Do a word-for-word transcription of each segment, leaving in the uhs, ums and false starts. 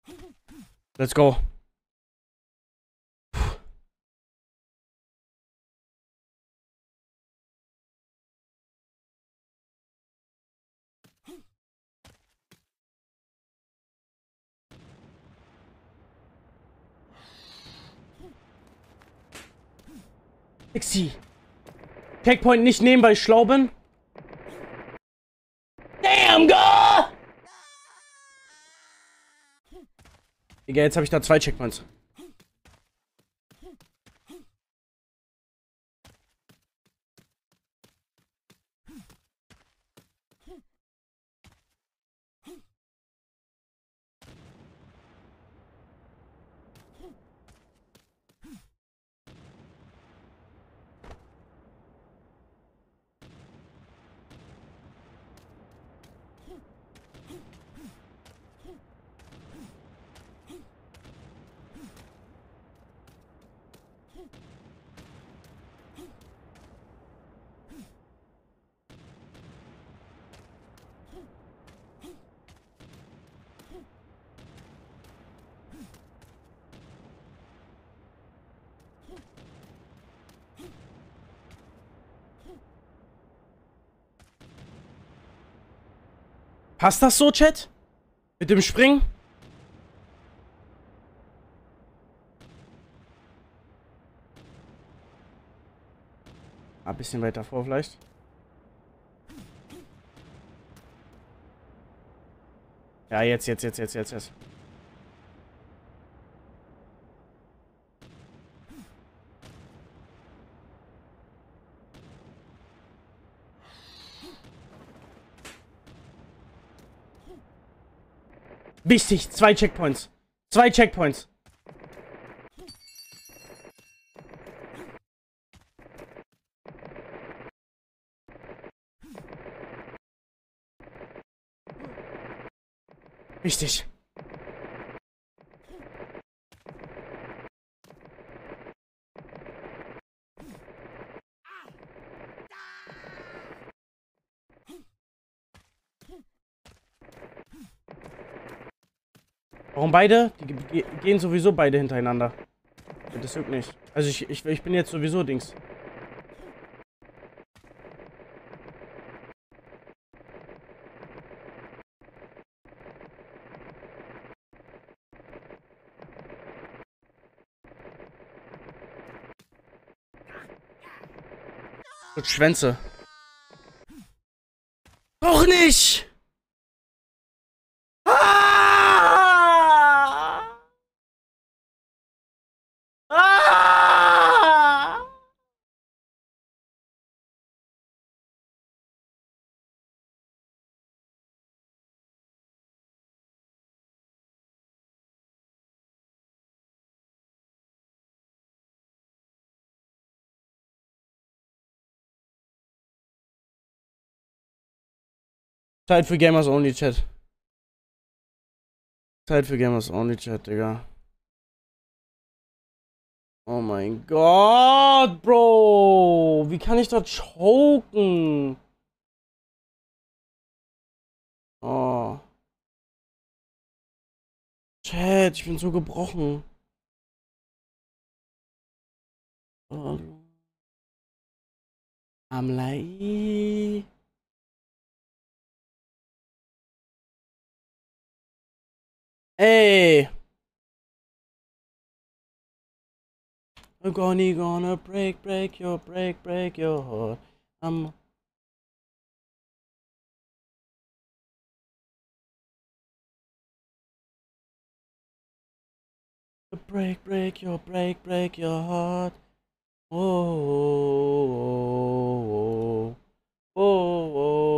Let's go. Pixie. Checkpoint nicht nehmen, weil ich schlau bin. Damn, go! Digga, jetzt habe ich da zwei Checkpoints. Passt das so, Chat? Mit dem Springen? Ein bisschen weiter vor vielleicht. Ja, jetzt, jetzt, jetzt, jetzt, jetzt, jetzt. Wichtig, zwei Checkpoints. Zwei Checkpoints. Wichtig. Warum beide? Die ge gehen sowieso beide hintereinander. Das juckt nicht. Also ich, ich, ich bin jetzt sowieso Dings. Und Schwänze. Doch nicht! Ah! Ah! Zeit für Gamers Only Chat. Zeit für Gamers Only Chat, Digga. Oh mein Gott, Bro. Wie kann ich dort choken? Oh. Chat, ich bin so gebrochen. Oh. Amlai. Ey. I'm gonna, gonna break, break your, break, break your heart. I'm... Break, break your, break, break your heart. Oh, oh, oh, oh,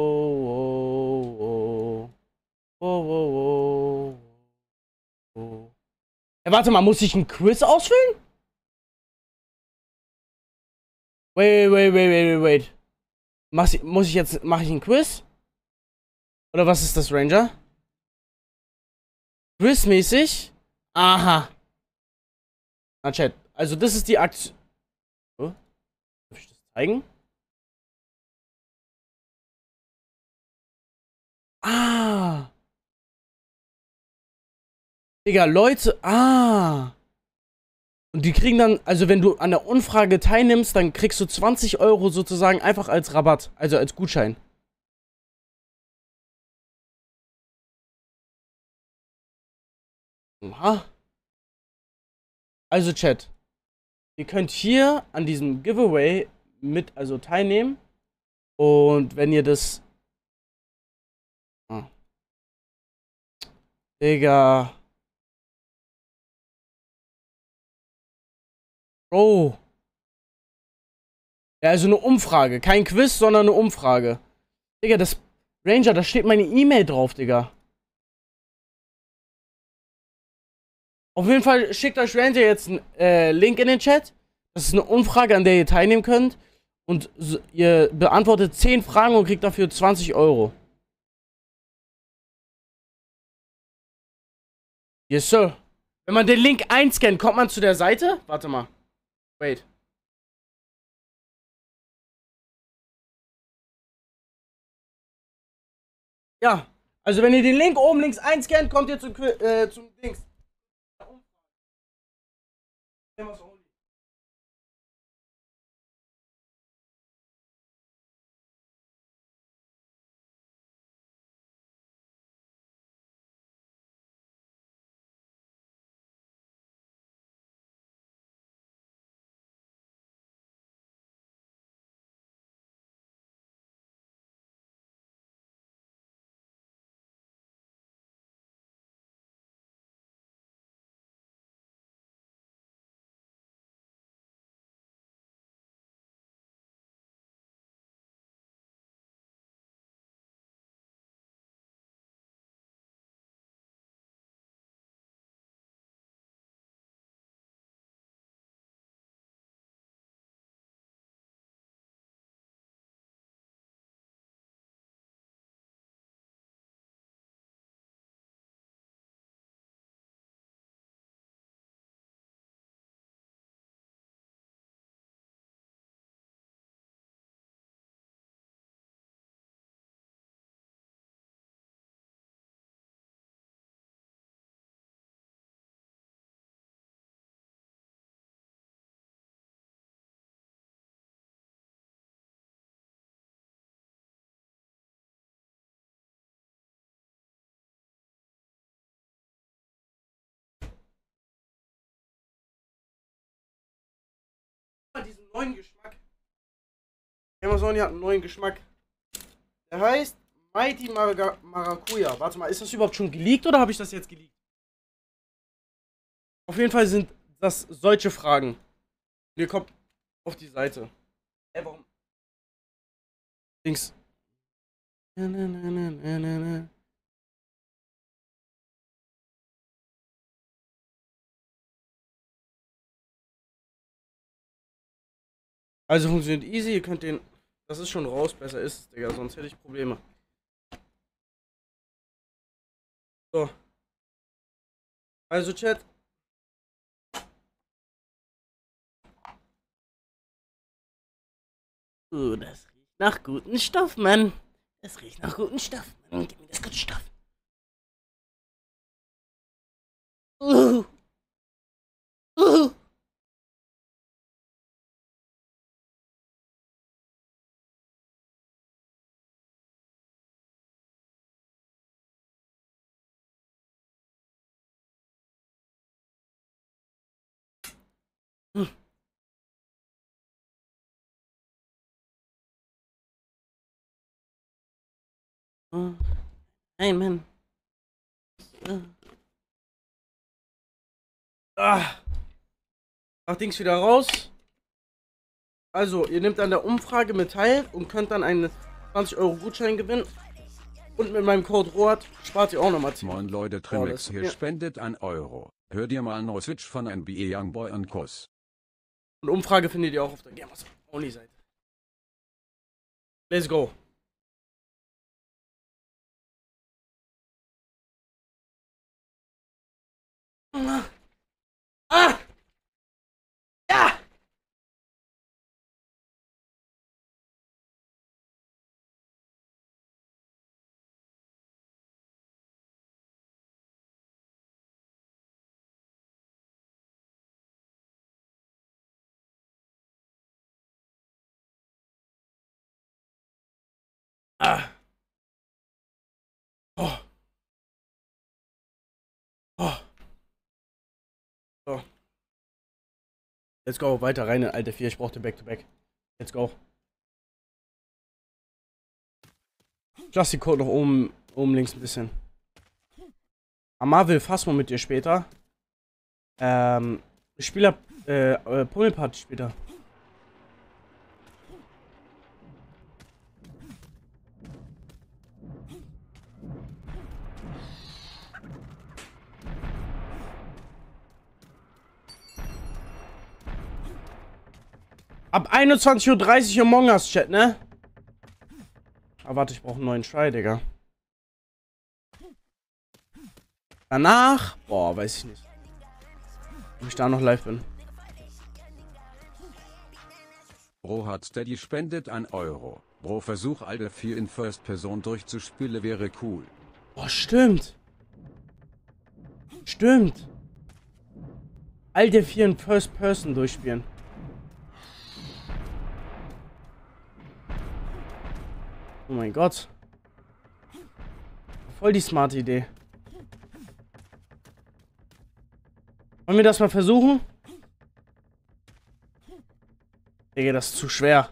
oh, oh, oh, oh, oh. Ey, warte mal, muss ich ein Quiz ausfüllen? Wait, wait, wait, wait, wait, wait. Mach, muss ich jetzt, mache ich ein Quiz? Oder was ist das, Ranger? Quizmäßig? Aha. Na, Chat. Also, das ist die Aktion. Oh, darf ich das zeigen? Ah. Digga, Leute, ah. Und die kriegen dann, also wenn du an der Umfrage teilnimmst, dann kriegst du zwanzig Euro sozusagen einfach als Rabatt, also als Gutschein. Oha. Also Chat, ihr könnt hier an diesem Giveaway mit, also teilnehmen. Und wenn ihr das... Ah. Digga. Bro. Ja, also eine Umfrage. Kein Quiz, sondern eine Umfrage. Digga, das... Ranger, da steht meine E-Mail drauf, Digga. Auf jeden Fall schickt euch Ranger jetzt einen äh, Link in den Chat. Das ist eine Umfrage, an der ihr teilnehmen könnt. Und so, ihr beantwortet zehn Fragen und kriegt dafür zwanzig Euro. Yes, sir. Wenn man den Link einscannt, kommt man zu der Seite? Warte mal. Wait. Ja. Also wenn ihr den Link oben links einscannt, kommt ihr zum, Qui- äh, zum Dings. Diesen neuen Geschmack. Amazon hat einen neuen Geschmack. Der heißt Mighty Maraga Maracuja. Warte mal, ist das überhaupt schon geleakt oder habe ich das jetzt geleakt? Auf jeden Fall sind das solche Fragen. Ihr kommt auf die Seite. Ey, warum? Dings. Na, na, na, na, na, na. Also funktioniert easy, ihr könnt den. Das ist schon raus, besser ist es, Digga, sonst hätte ich Probleme. So. Also, Chat. Uh, das riecht nach guten Stoff, Mann. Das riecht nach guten Stoff, Mann. Gib mir das gute Stoff. Uh. Uh. Uh. Uh. Hey, Mann. Uh. Ah. Mach Dings wieder raus. Also, ihr nehmt an der Umfrage mit teil und könnt dann einen zwanzig Euro Gutschein gewinnen. Und mit meinem Code ROAT spart ihr auch nochmal zehn. Moin Leute, Trimex hier ja. spendet ein Euro. Hör dir mal No Switch von N B A Youngboy an Kuss. Und Umfrage findet ihr auch auf der Gamers Only Seite. Let's go. Ah! Ja! Ah. Oh. Oh. So. Let's go. Weiter rein in alte vier. Ich brauchte Back-to-Back. Let's go. Ich lasse die Code noch oben, oben links ein bisschen. Amar will Phasmo mit dir später. Ähm, Spieler, äh, äh Pummelparty später. Ab einundzwanzig Uhr dreißig Among Us, Chat, ne? Ah, warte, ich brauche einen neuen Try, Digga. Danach? Boah, weiß ich nicht. Ob ich da noch live bin. Bro hat Steady spendet ein Euro. Bro, versuch Alter vier in First Person durchzuspielen, wäre cool. Boah, stimmt. Stimmt. Alter vier in First Person durchspielen. Oh mein Gott. Voll die smarte Idee. Wollen wir das mal versuchen? Digga, das ist zu schwer.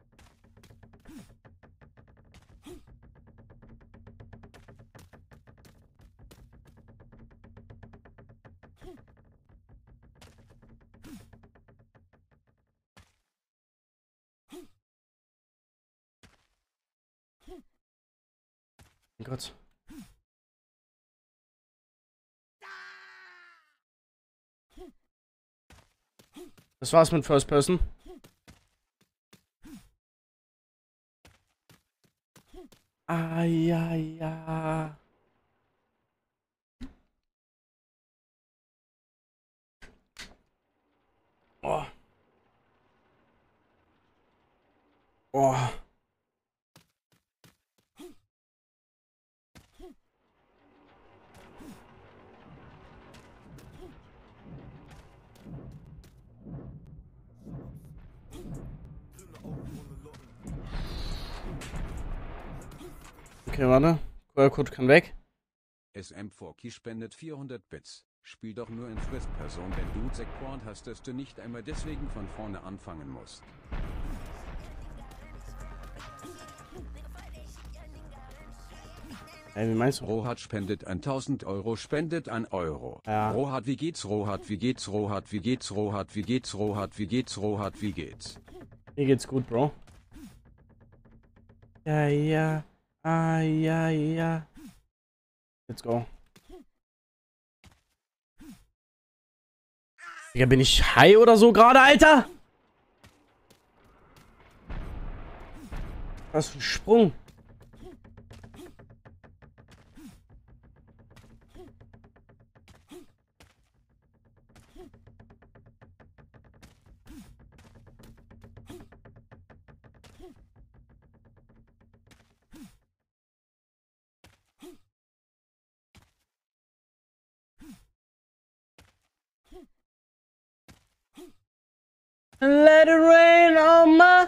Mein Gott. Das war's mit First Person. Ah, ja, ja. Oh. Oh. Okay, warte. Q R-Code kann weg. S M vier Key spendet vierhundert Bits. Spiel doch nur in First Person, wenn du Checkpoint hast, dass du nicht einmal deswegen von vorne anfangen musst. Ey, wie meinst du? Rohat spendet tausend Euro, spendet ein Euro. Ja. Rohat, wie geht's? Rohat, wie geht's? Rohat, wie geht's? Rohat, wie geht's? Rohat, wie geht's? Rohat, wie geht's? Mir geht's gut, Bro. Ja, ja. Ah, ja, ja. Let's go. Digga, bin ich high oder so gerade, Alter? Was für ein Sprung. Let it rain on my...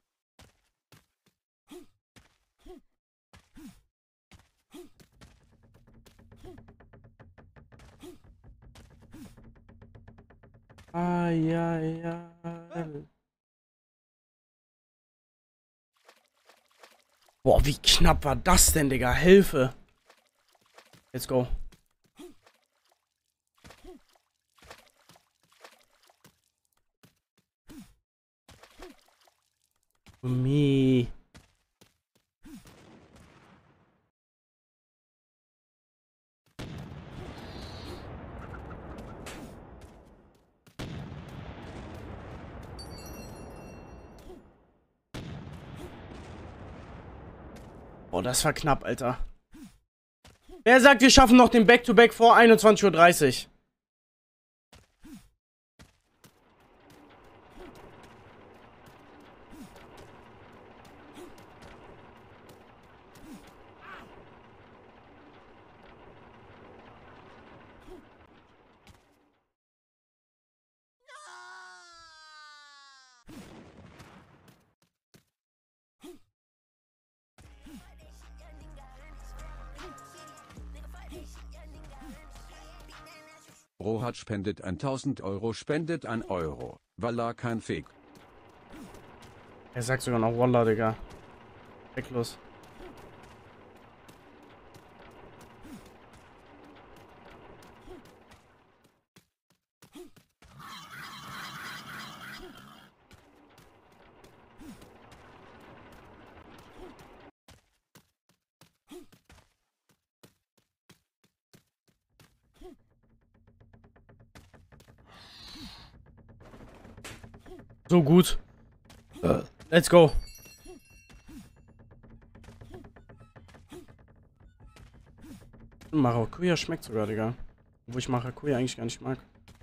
Ah, ja, ja. Boah, wie knapp war das denn, Digga? Hilfe. Let's go. Me. Boah, das war knapp, Alter. Wer sagt, wir schaffen noch den Back-to-Back vor einundzwanzig Uhr dreißig? Rohat spendet tausend Euro, spendet ein Euro. Wallah, kein Fake. Er sagt sogar noch Wallah, Digga. Weg los. So gut. Let's go. Maracuja schmeckt sogar, Digga. Obwohl ich Maracuja eigentlich gar nicht mag.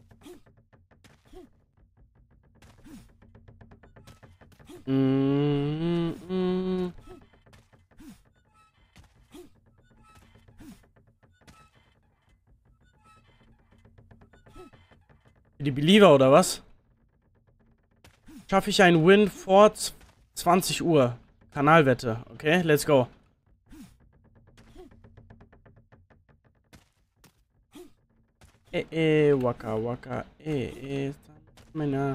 Mm -mm. Die Believer oder was? Schaffe ich einen Win vor zwanzig Uhr. Kanalwette. Okay, let's go. Eh, eh, waka, waka, eh, eh, Männer.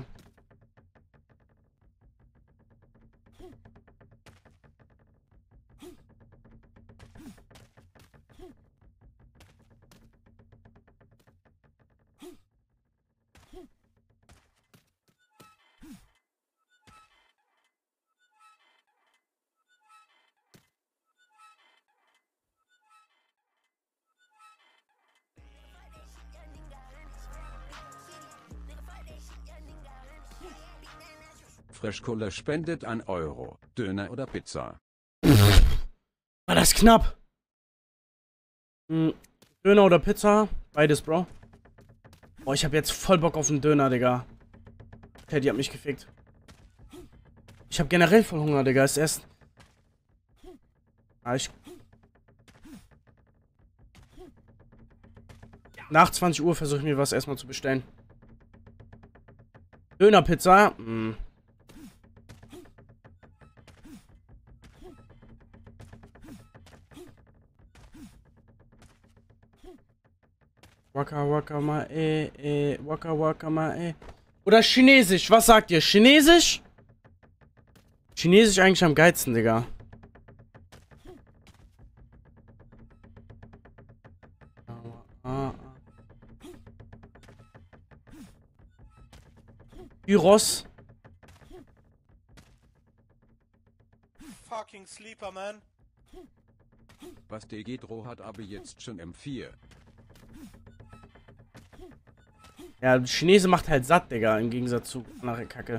Frischkohle spendet ein Euro. Döner oder Pizza? War das knapp? Hm, Döner oder Pizza? Beides, Bro. Boah, ich habe jetzt voll Bock auf einen Döner, Digga. Teddy hat mich gefickt. Ich habe generell voll Hunger, Digga. Ist erst... Ah, ich... Nach zwanzig Uhr versuche ich mir was erstmal zu bestellen. Döner-Pizza? Hm. Waka waka ma eh, eh, waka waka ma eh. Oder Chinesisch, was sagt ihr? Chinesisch? Chinesisch eigentlich am geilsten, Digga. Gyros. Fucking sleeper, man. Was D G Rohat aber jetzt schon M vier. Ja, Chinese macht halt satt, Digga, im Gegensatz zu andere Kacke.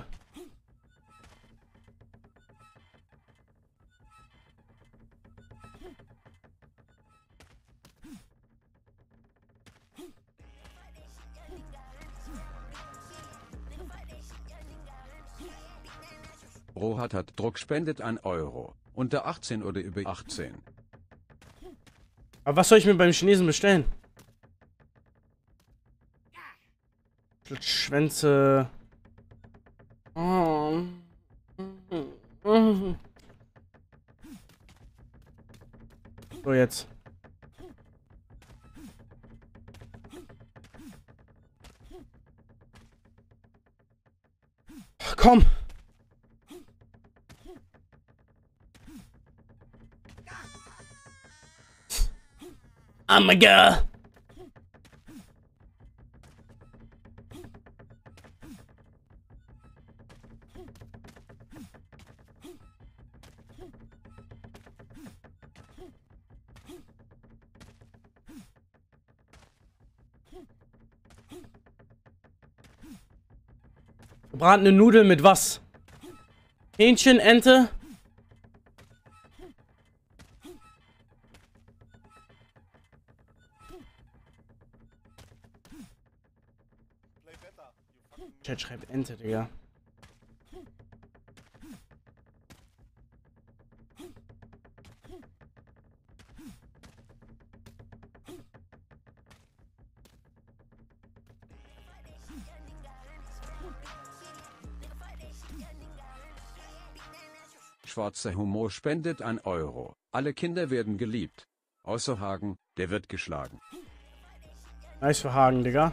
Rohat hat Druck, spendet ein Euro. Unter achtzehn oder über achtzehn. Aber was soll ich mir beim Chinesen bestellen? Schwänze. Oh. So, jetzt. Komm. Oh my God. Gebratene Nudeln mit was? Hähnchen, Ente? Chat schreibt Ente, Digga. Schwarzer Humor spendet ein Euro. Alle Kinder werden geliebt. Außer Hagen, der wird geschlagen. Nice für Hagen, Digga.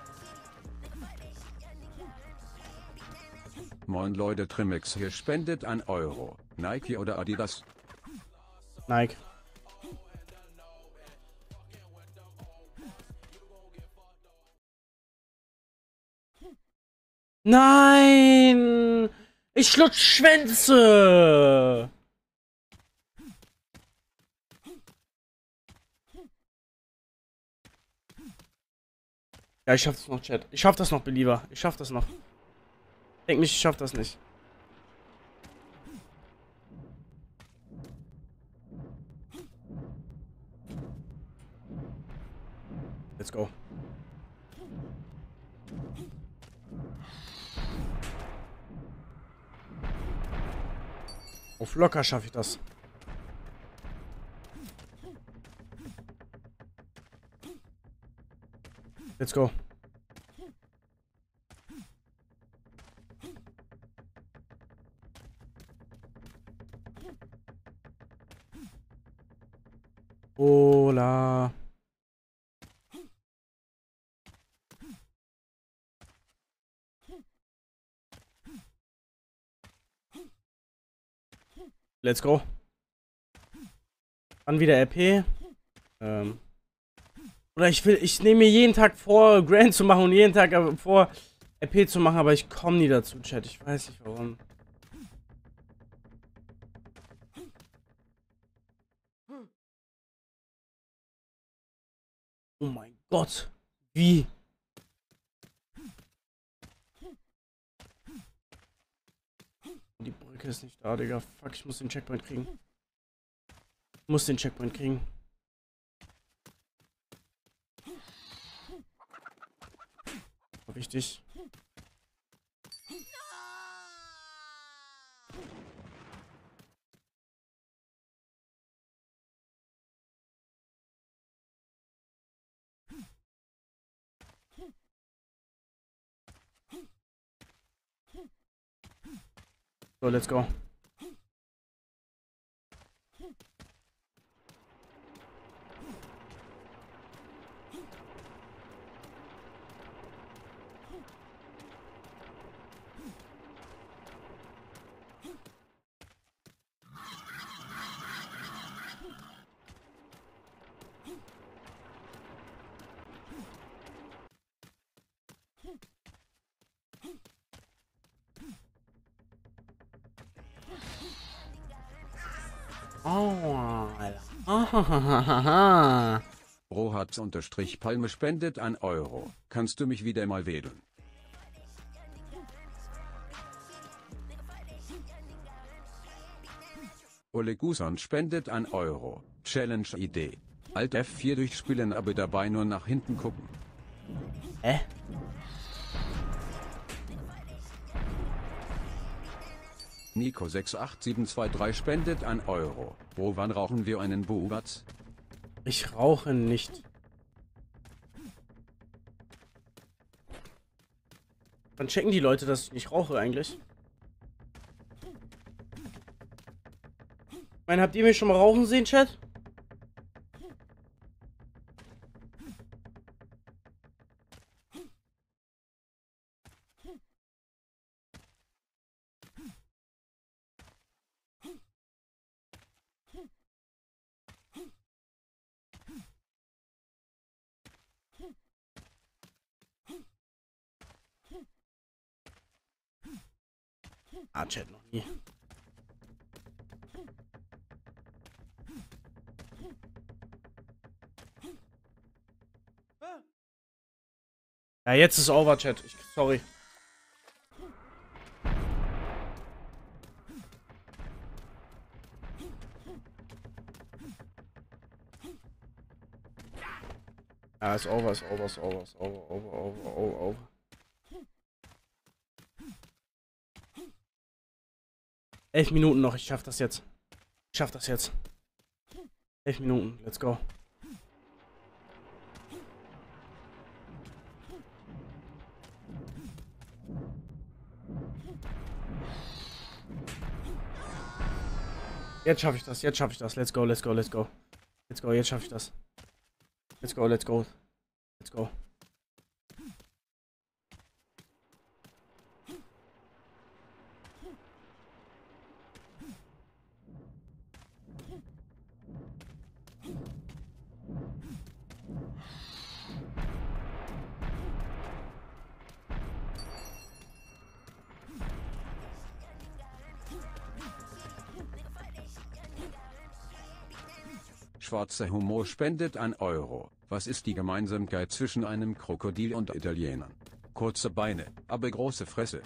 Moin Leute, Trimex hier spendet ein Euro. Nike oder Adidas? Nike. Nein! Ich schlutsch Schwänze! Ja, ich schaff das noch, Chat. Ich schaff das noch, Belieber. Ich schaff das noch. Denk nicht, ich schaff das nicht. Let's go. Auf locker schaffe ich das. Let's go. Hola. Let's go. Dann wieder R P. Ähm. Oder ich will, ich nehme mir jeden Tag vor, Grand zu machen und jeden Tag vor, R P zu machen, aber ich komme nie dazu, Chat. Ich weiß nicht warum. Oh mein Gott. Wie? Die Brücke ist nicht da, Digga. Fuck, ich muss den Checkpoint kriegen. Ich muss den Checkpoint kriegen. Wichtig. So, let's go. Oh, Alter. Rohatz unterstrich Palme spendet ein Euro. Kannst du mich wieder mal wählen? Ole Gusan spendet ein Euro. Challenge-Idee. Alt F vier durchspielen, aber dabei nur nach hinten gucken. Hä? Nico sechs acht sieben zwei drei spendet ein Euro. Wo wann rauchen wir einen Bubatz? Ich rauche nicht. Wann checken die Leute, dass ich nicht rauche eigentlich? Ich meine, habt ihr mich schon mal rauchen sehen, Chat? Ah, Chat, noch nie. Ja, jetzt ist over, Chat. Ich, sorry. Ja, ist over, ist over, ist over, ist over, over, over, over, over. Elf Minuten noch, ich schaff das jetzt. Ich schaff das jetzt. Elf Minuten, let's go. Jetzt schaffe ich das, jetzt schaffe ich das. Let's go, let's go, let's go. Let's go, jetzt schaffe ich das. Let's go, let's go. Let's go. Schwarzer Humor spendet ein Euro. Was ist die Gemeinsamkeit zwischen einem Krokodil und Italienern? Kurze Beine, aber große Fresse.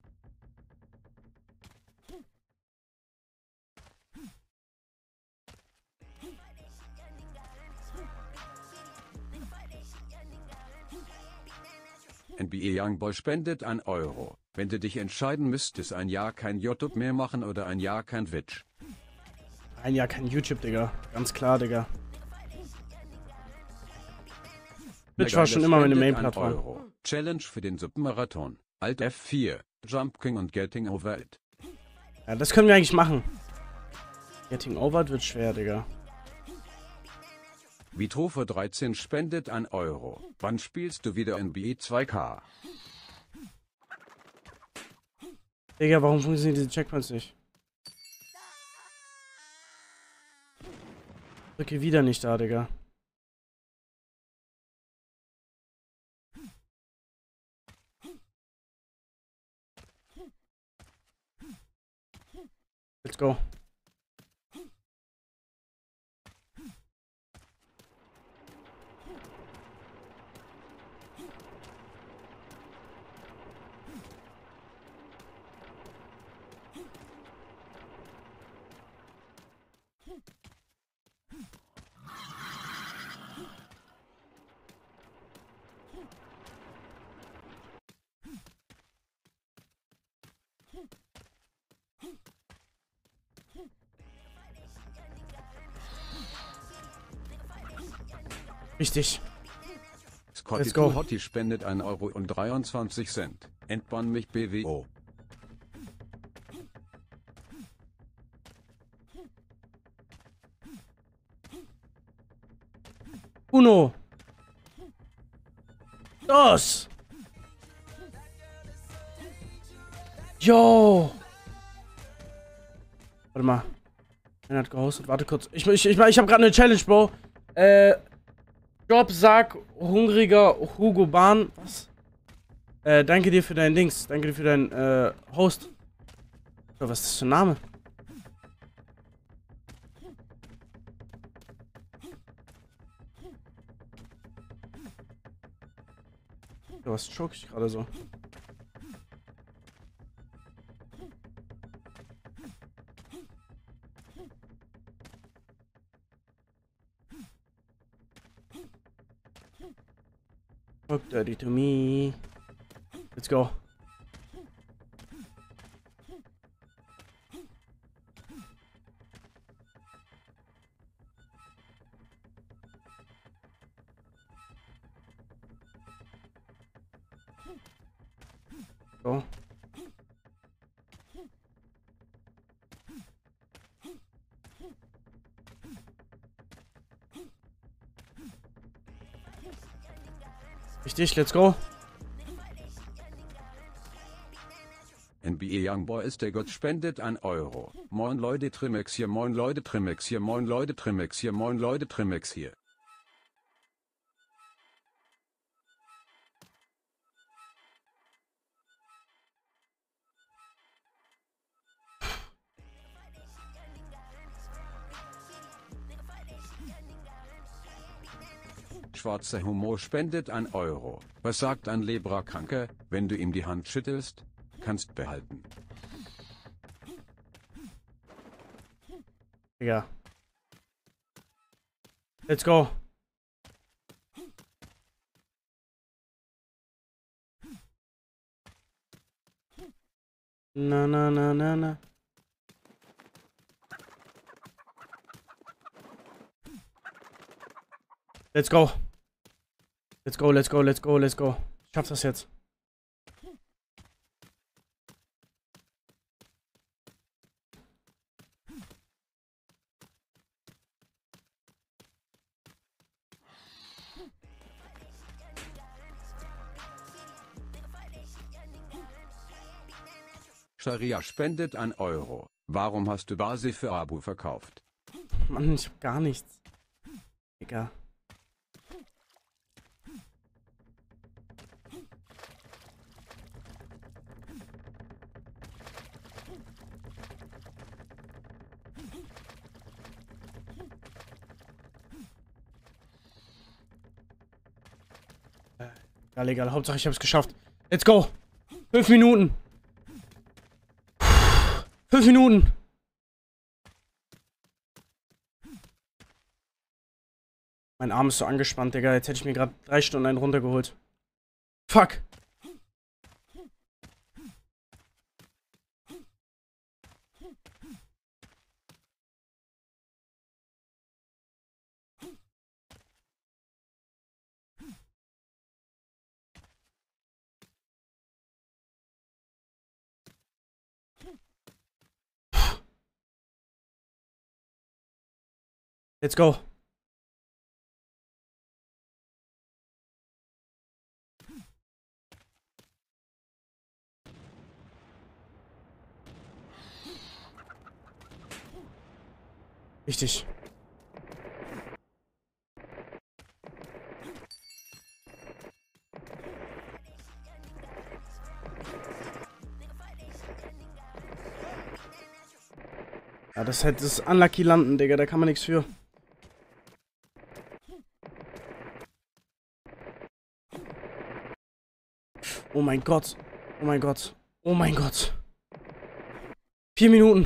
N B A Youngboy spendet ein Euro. Wenn du dich entscheiden müsstest, ein Jahr kein YouTube mehr machen oder ein Jahr kein Twitch. Ein Jahr kein YouTube, Digga. Ganz klar, Digga. Twitch war schon immer meine Main-Plattform. Challenge für den Submarathon. Alt F vier, Jump King und Getting Over It. Ja, das können wir eigentlich machen. Getting Over It wird schwer, Digga. Vitro dreizehn spendet ein Euro. Wann spielst du wieder N B A zwei K? Digga, warum funktionieren diese Checkpoints nicht? Drücke wieder nicht da, Digga. Let's go. Richtig. Scotty Let's go. Hottie spendet ein Euro und dreiundzwanzig Cent. Entbann mich B W O. Uno. Dos. Yo. Warte mal. Einer hat gehostet. Warte kurz. Ich, ich, ich, ich habe gerade eine Challenge, Bro. Äh. Job, sag, hungriger Hugo Bahn. Was? Äh, danke dir für dein Dings. Danke dir für dein, äh, Host. Was ist das für ein Name? Was choke ich gerade so? Talk dirty to me. Let's go. Go. Richtig, let's go. N B A Youngboy ist der Gott, spendet ein Euro. Moin Leute, Trimex hier, moin Leute, Trimex hier, moin Leute, Trimex hier, moin Leute, Trimex hier. Schwarzer Humor spendet ein Euro. Was sagt ein Lebrakranker, wenn du ihm die Hand schüttelst? Kannst behalten. Digga. Let's go. Na na na na na. Let's go. Let's go, let's go, let's go, let's go. Ich schaff das jetzt. Scharia spendet ein Euro. Warum hast du Basi für Abu verkauft? Mann, ich hab gar nichts. Egal. Egal, egal. Hauptsache ich hab's geschafft. Let's go. Fünf Minuten. Fünf Minuten. Mein Arm ist so angespannt, Digga. Jetzt hätte ich mir gerade drei Stunden einen runtergeholt. Fuck. Let's go. Richtig. Ja, das hätte das Unlucky landen, Digga. Da kann man nichts für. Oh mein Gott. Oh mein Gott. Oh mein Gott. Vier Minuten.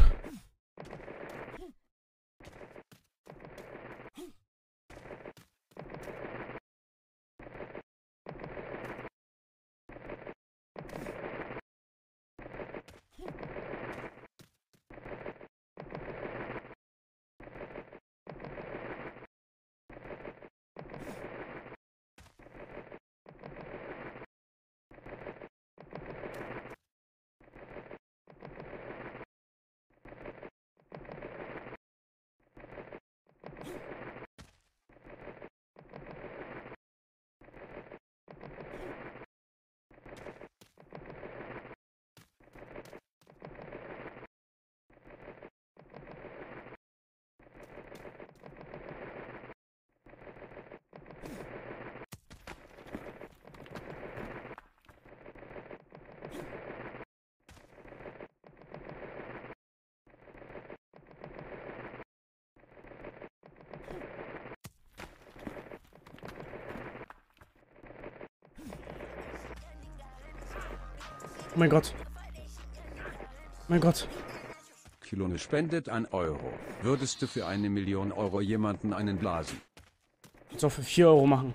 Oh mein Gott. Oh mein Gott. Kilone spendet ein Euro. Würdest du für eine Million Euro jemanden einen blasen? Jetzt auch für vier Euro machen.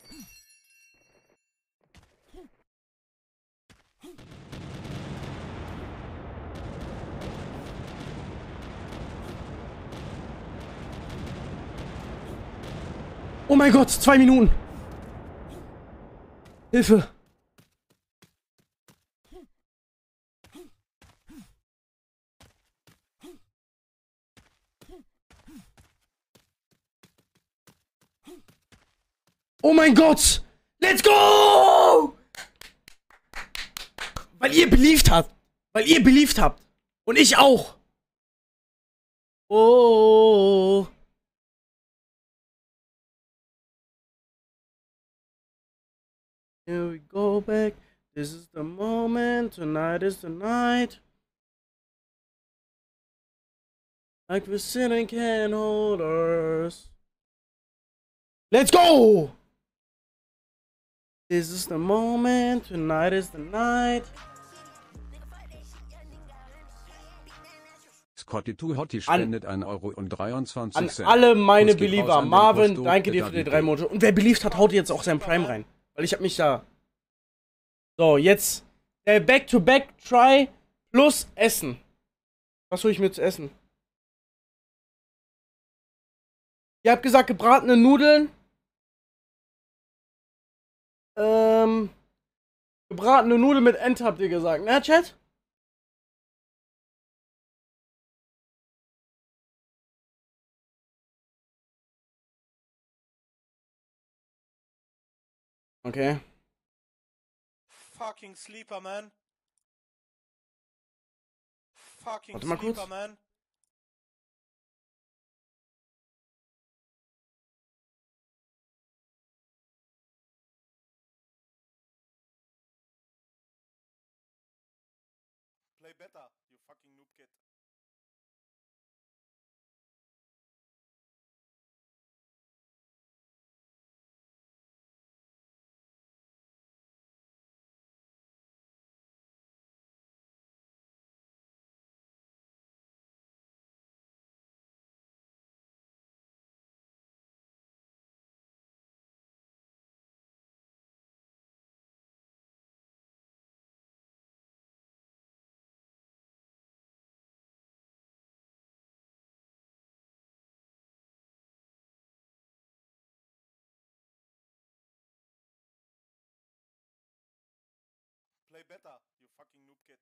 Oh mein Gott, zwei Minuten. Hilfe. Oh mein Gott! Let's go! Weil ihr believed habt. Weil ihr believed habt. Und ich auch. Oh. Here we go back. This is the moment. Tonight is the night. Like we're sitting can holders. Let's go! This is the moment. Tonight is the night. Scotty Two Hottie spendet ein Euro und dreiundzwanzig An Cent. alle meine Kuss geht raus Believer. an den Marvin, Kusto, danke der dir für die Davide. drei Monate. Und wer believed hat, haut jetzt auch sein Prime rein. Weil ich hab mich da... So, jetzt der Back-to-Back-Try plus Essen. Was hol ich mir zu essen? Ihr habt gesagt, gebratene Nudeln. Ähm... Gebratene Nudeln mit Ente habt ihr gesagt, ne, Chat? Okay. Fucking sleeper, man. Fucking Warte mal kurz. sleeper, man. Play better, you fucking noob kid. Play better, you fucking noob kid.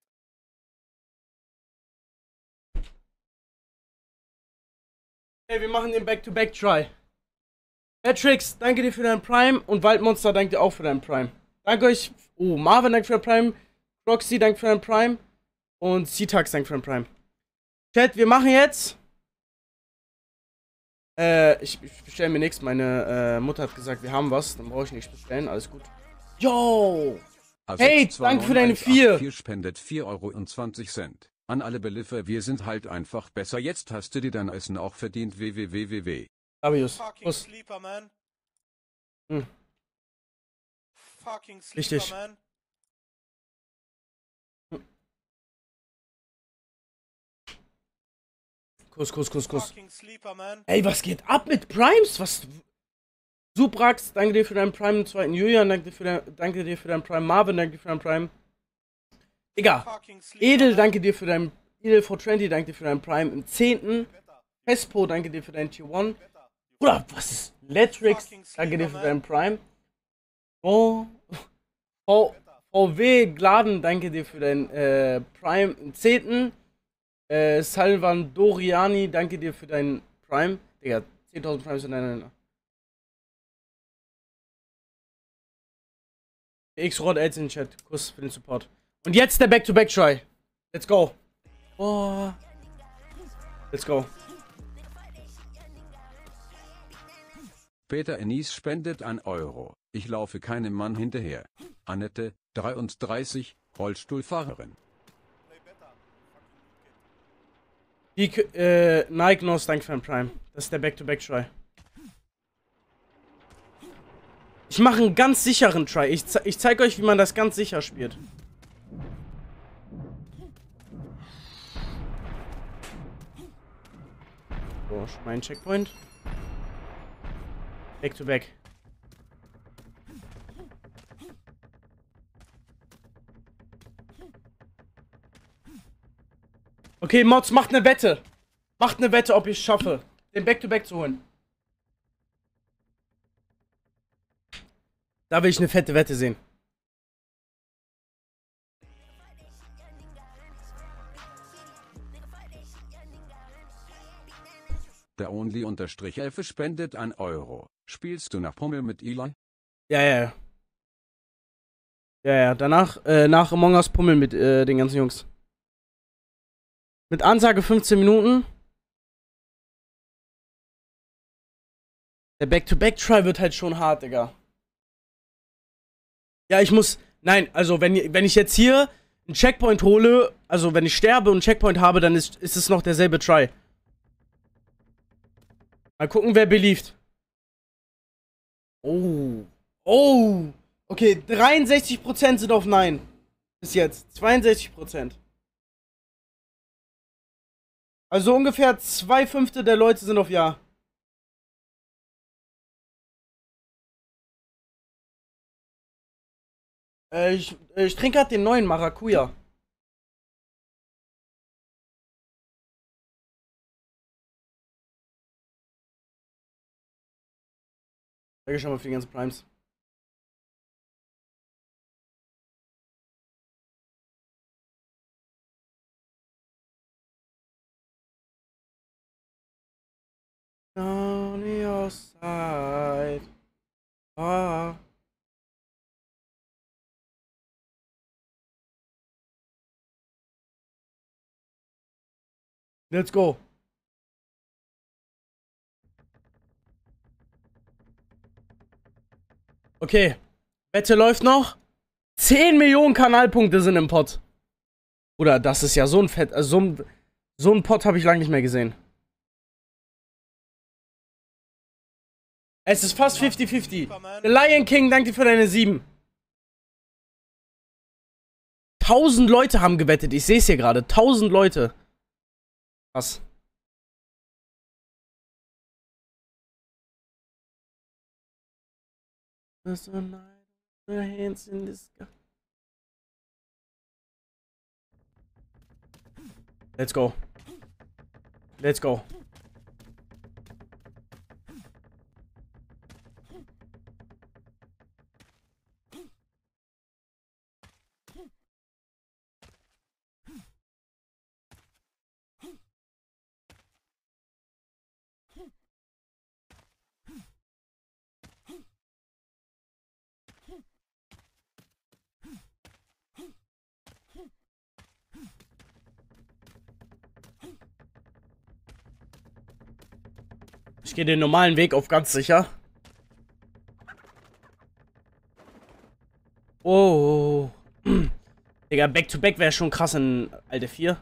Hey, wir machen den Back-to-Back-Try. Matrix, danke dir für deinen Prime. Und Waldmonster, danke dir auch für deinen Prime. Danke euch. Oh, Marvin, danke für deinen Prime. Roxy, danke für deinen Prime. Und C-Tax, danke für deinen Prime. Chat, wir machen jetzt. Äh, ich, ich bestelle mir nichts. Meine äh, Mutter hat gesagt, wir haben was. Dann brauche ich nichts bestellen. Alles gut. Yo! Hey, danke für deine vier. vier spendet vier Euro und zwanzig Cent. An alle Beliefer, wir sind halt einfach besser. Jetzt hast du dir dein Essen auch verdient. www. Abius. Fucking Kuss. sleeper, man. Hm. Fucking sleeper, Richtig. man. Kuss, Kuss, Kuss, Kuss. Fucking sleeper, man. Ey, was geht ab mit Primes? Was? Suprax, danke dir für deinen Prime im zweiten. Julian, danke dir für dein, danke dir für deinen Prime. Marvin, danke dir für deinen Prime. Digga. Fucking sleeper, Edel, man. danke dir für deinen. Edel four twenty, danke dir für deinen Prime im zehnten. Hespo, danke dir für deinen Tier eins. Bruder, was ist? Letrix, danke dir für deinen Prime. Oh. V, VW Gladen, danke dir für deinen äh, Prime im zehnten. Äh, Salvan Doriani, danke dir für deinen Prime. Digga, zehntausend Primes in einer. X-Rod Ads in den Chat. Kuss für den Support. Und jetzt der Back-to-Back-Try. Let's go. Oh. Let's go. Peter Enis spendet ein Euro. Ich laufe keinem Mann hinterher. Annette, dreiunddreißig, Rollstuhlfahrerin. Die, äh, Nike Nos, danke für den Prime. Das ist der Back-to-Back-Try. Ich mache einen ganz sicheren Try. Ich, ze ich zeige euch, wie man das ganz sicher spielt. So, mein Checkpoint. Back to back. Okay, Mods, macht eine Wette. Macht eine Wette, ob ich es schaffe, den Back to back zu holen. Da will ich eine fette Wette sehen. Der Only-Elfe spendet ein Euro. Spielst du nach Pummel mit Eli? Ja, ja, ja. Ja, ja. Danach, äh, nach Among Us Pummel mit äh, den ganzen Jungs. Mit Ansage fünfzehn Minuten. Der Back-to-Back-Try wird halt schon hart, Digga. Ja, ich muss. Nein, also wenn, wenn ich jetzt hier einen Checkpoint hole, also wenn ich sterbe und einen Checkpoint habe, dann ist, ist es noch derselbe Try. Mal gucken, wer beliebt. Oh. Oh. Okay, dreiundsechzig Prozent sind auf Nein. Bis jetzt. zweiundsechzig Prozent. Also ungefähr zwei Fünfte der Leute sind auf Ja. Äh, ich, äh, ich trinke gerade den neuen Maracuja. Danke schon mal für die ganzen Primes. On your side. Ah. Let's go. Okay. Wette läuft noch. zehn Millionen Kanalpunkte sind im Pot. Oder das ist ja so ein Fett. Also so ein, so ein Pot habe ich lange nicht mehr gesehen. Es ist fast fifty fifty. The Lion King, danke dir für deine sieben. Tausend Leute haben gewettet. Ich sehe es hier gerade. Tausend Leute. Krass. Hands in the sky. Let's go. Let's go. Ich gehe den normalen Weg auf ganz sicher. Oh. Digga, Back-to-Back wäre schon krass in Alte vier.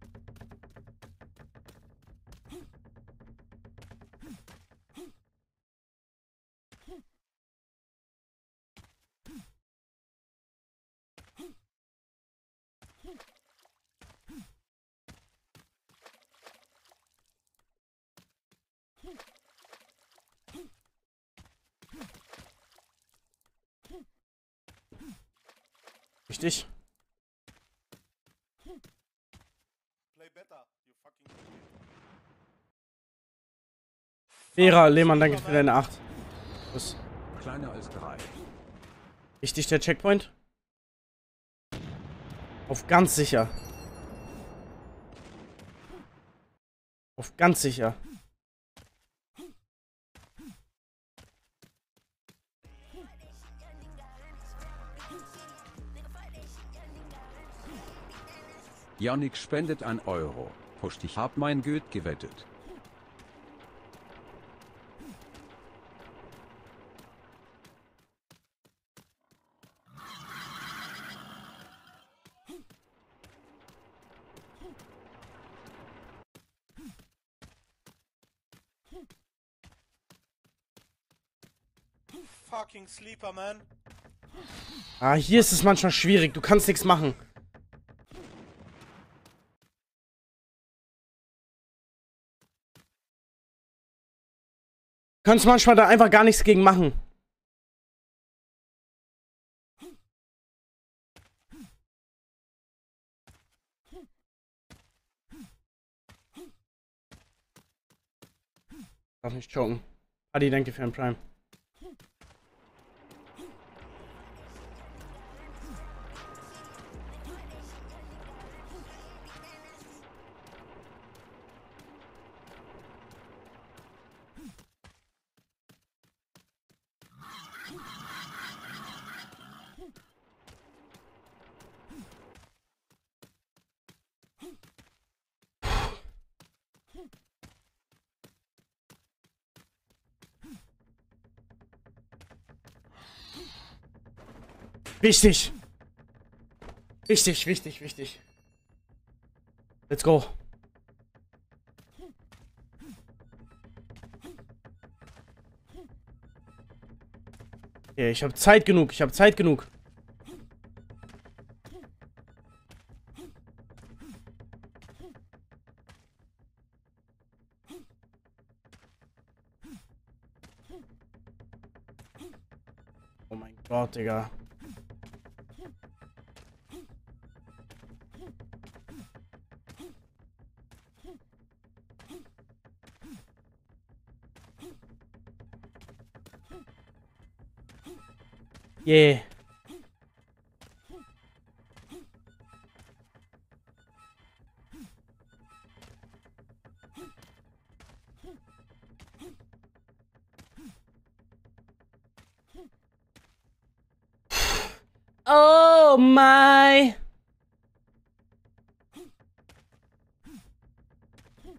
Richtig. Play better, you fucking Vera, Lehmann, danke für deine acht. Tschüss. Kleiner als drei. Richtig, der Checkpoint. Auf ganz sicher. Auf ganz sicher. Yannick spendet ein Euro. Pusht, ich hab mein Geld gewettet. fucking sleeper, man. Ah, hier ist es manchmal schwierig. Du kannst nichts machen. Du kannst manchmal da einfach gar nichts gegen machen. Darf nicht choken. Adi, danke für den Prime. Wichtig. Wichtig, wichtig, wichtig. Let's go. Okay, ich habe Zeit genug. Ich habe Zeit genug. Oh mein Gott, Digga. Yeah. Oh my.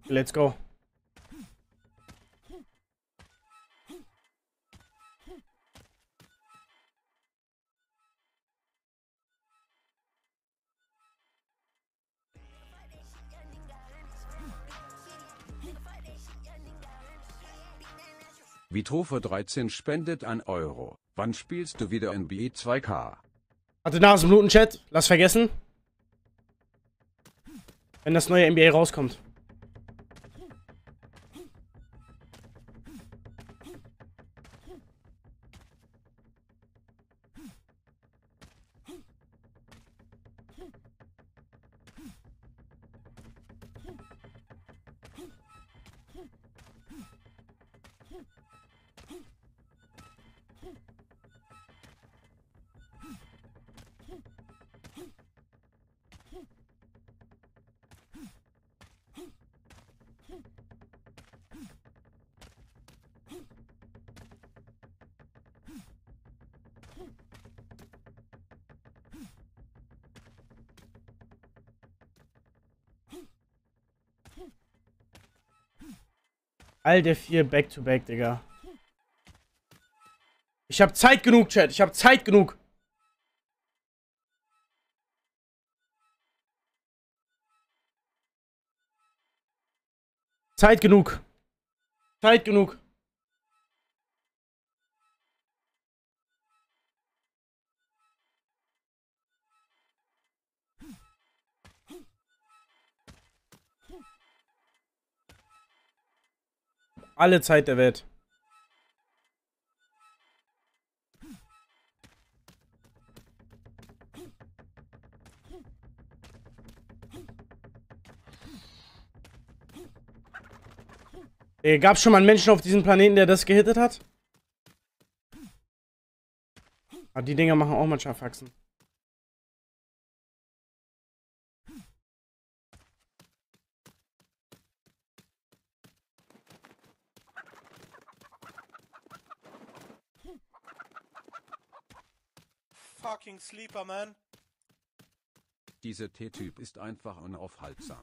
Let's go. Vitro dreizehn spendet ein Euro. Wann spielst du wieder N B A zwei K? Hatte Nasenbluten-Chat. Lass vergessen. Wenn das neue N B A rauskommt. All der vier Back-to-Back, Digga. Ich hab Zeit genug, Chat. Ich hab Zeit genug. Zeit genug. Zeit genug. Alle Zeit der Welt. Äh, gab's schon mal einen Menschen auf diesem Planeten, der das gehittet hat? Aber die Dinger machen auch manchmal Faxen. Fucking sleeper, man. Dieser T-Typ ist einfach unaufhaltsam.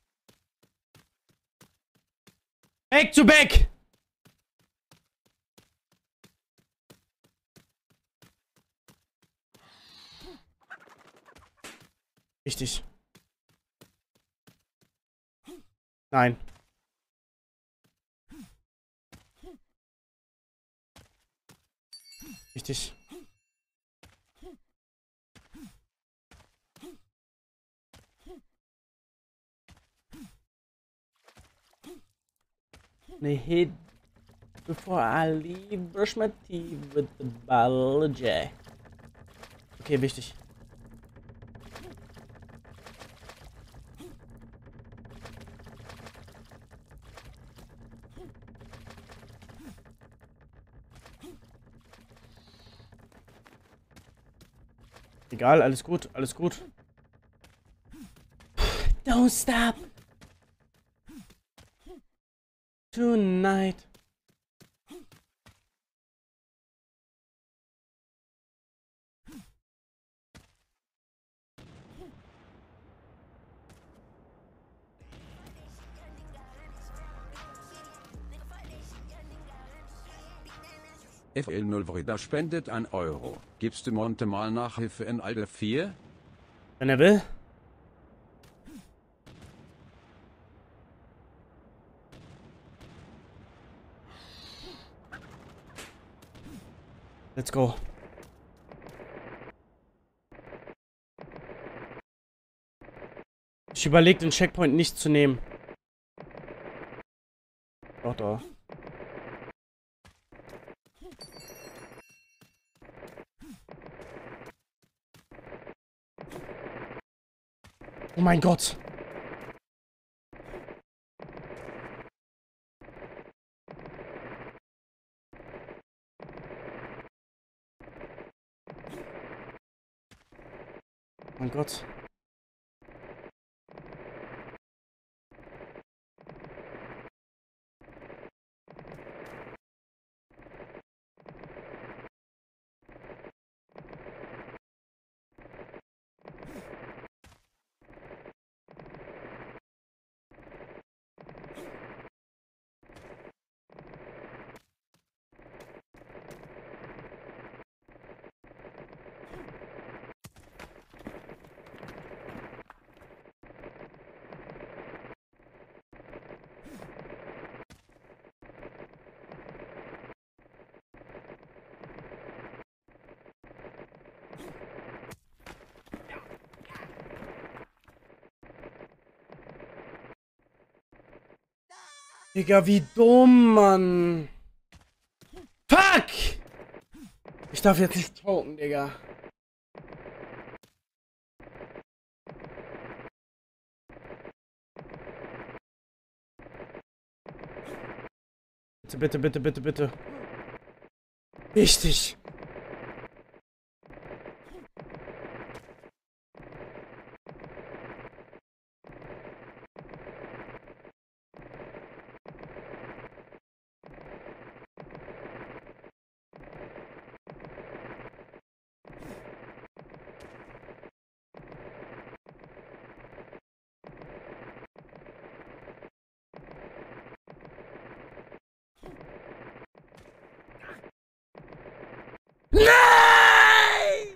Back to back! Richtig. Nein. Richtig. Ne hit before I leave, brush my teeth with the bottle of J. Okay, wichtig. Egal, alles gut, alles gut. Don't stop. Tonight. F L null Vrida spendet ein Euro. Gibst du Monte mal Nachhilfe in Alter vier? Wenn er will. Let's go. Ich überlege, den Checkpoint nicht zu nehmen. Doch, doch. Oh mein Gott. Oh mein Gott. Digga, wie dumm, Mann. Fuck! Ich darf jetzt nicht token, Digga. Bitte, bitte, bitte, bitte, bitte. Wichtig. Nein!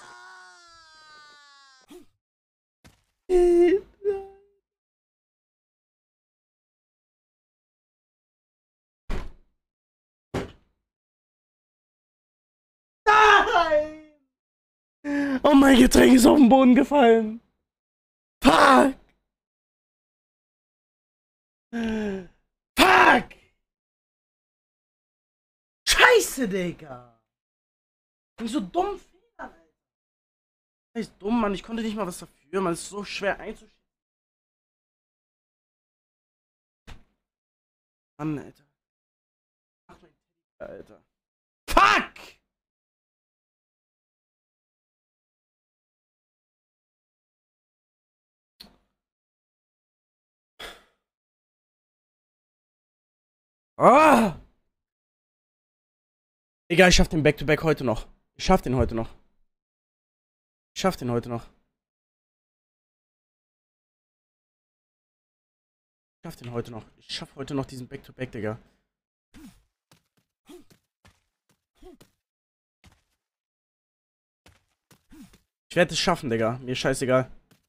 Nein! Oh, mein Getränk ist auf den Boden gefallen. Fuck! Fuck! Scheiße, Digga! Ich bin so dumm Fehler, Alter. Ich ist dumm, Mann. Ich konnte nicht mal was dafür. Man ist so schwer einzuschätzen. Mann, Alter. Ach, mein Alter. Fuck! Ah! Egal, ich schaff den Back-to-Back heute noch. Ich schaff den heute noch. Ich schaff den heute noch. Ich schaff den heute noch. Ich schaff heute noch diesen Back-to-Back, Digga. Ich werde es schaffen, Digga. Mir scheißegal.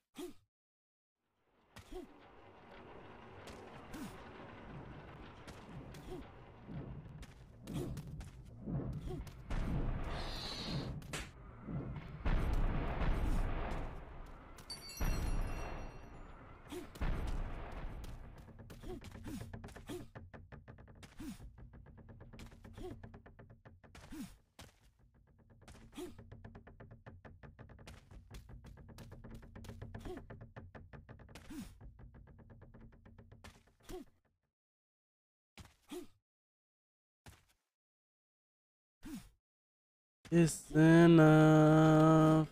Is enough.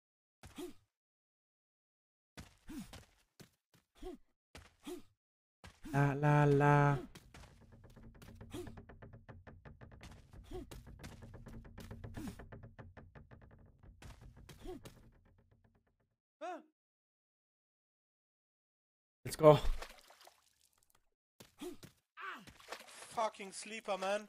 La la la. Let's go. Fucking sleeper, man.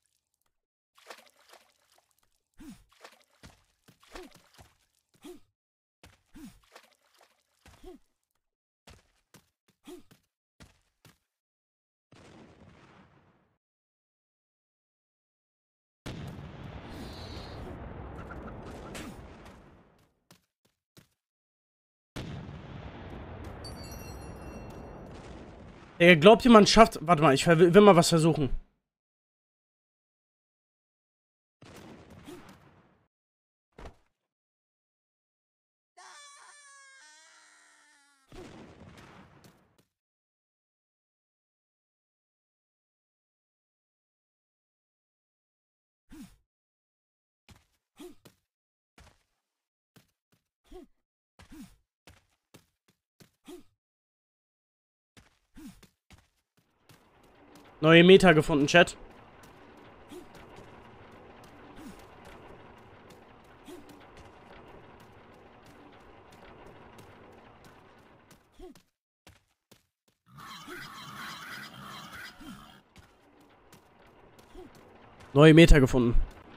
Digga, glaubt ihr, man schafft. Warte mal, ich will, will mal was versuchen. Neue Meta gefunden, Chat. Neue Meta gefunden.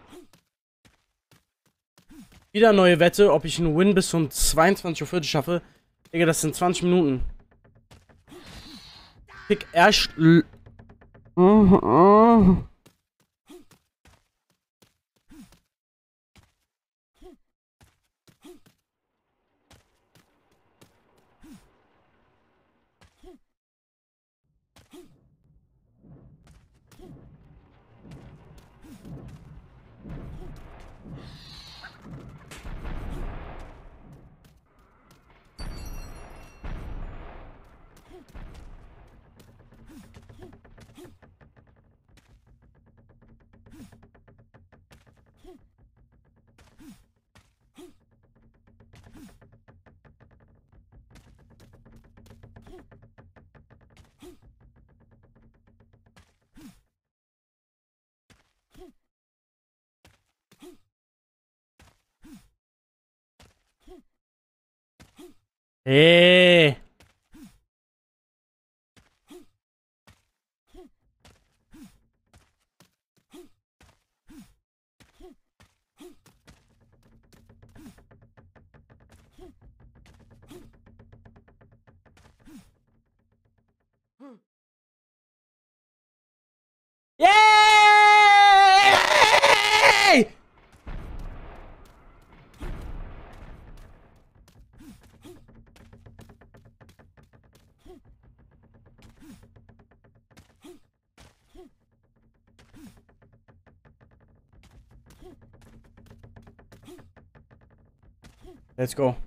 Wieder neue Wette, ob ich einen Win bis zum zweiundzwanzig Uhr vierzig schaffe. Digga, das sind zwanzig Minuten. Pick erst. Hey. Yay! Let's go.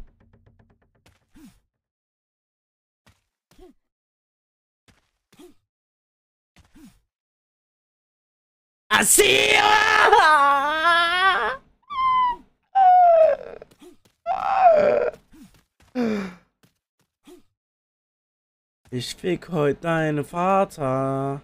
I see you! Ich fick heute deinen Vater.